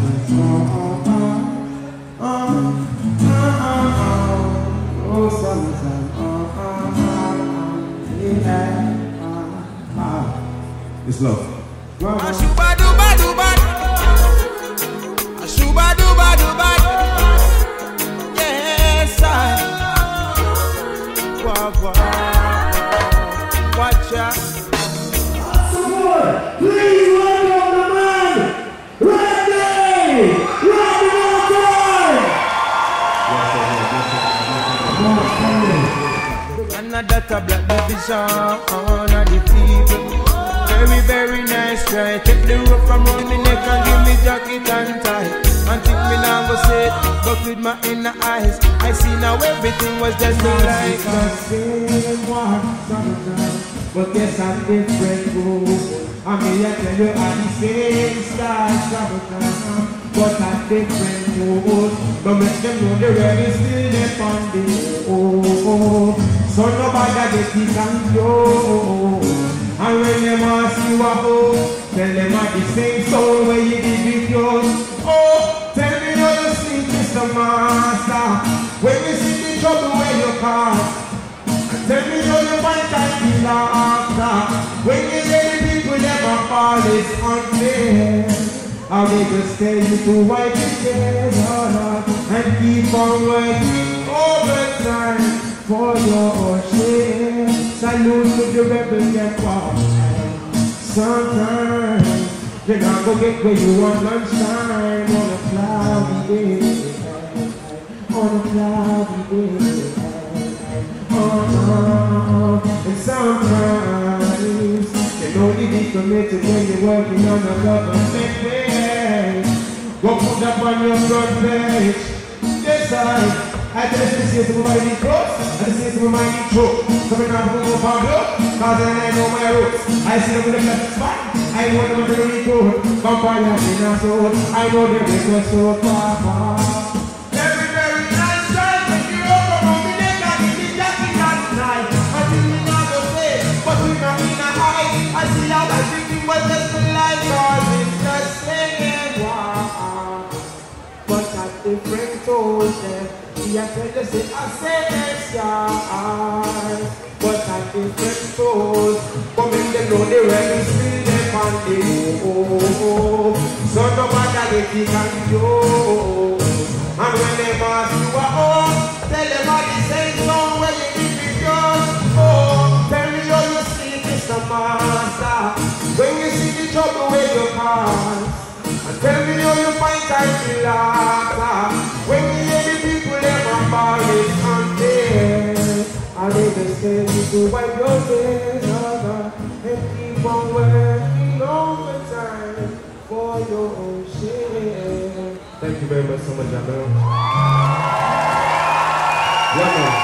It's love. Yes, watch out. Some more. Please welcome the man. Randy Orton. Another tablet division of the people. Very, very nice try. Take the rope from round me neck and give me jacket and tie. And think me now go say it, but with my inner eyes I see now everything was just like the same one, but yes, I'm different rules. I mean, I tell you, I'm the same style, but I'm different rules. But make them know the red is still there on the so nobody get it and go. And when them ask you a hoe, tell them I'm the same soul where you did with yours. Oh, tell me how you see Mr. Master. When you see the trouble where you cause. Tell me how you find time to laughter. When you hear the people never fall, it's unfair. How they just tell you to wipe your tears and keep on working overtime for your share. Salute to the rebels that fall. Sometimes you're not gonna get where you want lunchtime on a cloudy day. On a cloudy day. And sometimes you only be committed when you're working on a government page. Go put up on your front page. Yes, I just see some of my clothes. I just see some of my throat. Coming out from the pablo, cause I know my roots. I see them with the left spot. I know them with the record. Come by your dinner soul. I know them with the soul. I see how everything was just like cause it's the same one. But at different toes them. I tell you say I say yes, but at different toes. But make them know the rebels still them on the so no matter if you can go. And when they ask you a home, tell them all the same song where you keep it yours. Oh, tell me how you see Mr. Master. When you see the trouble where you pass, and tell me how you find time to laugh. When you hear the people them ball it unfair, and they just tell you to wipe your tears and keep on working overtime for your own share. Thank you very much so much, Jamel.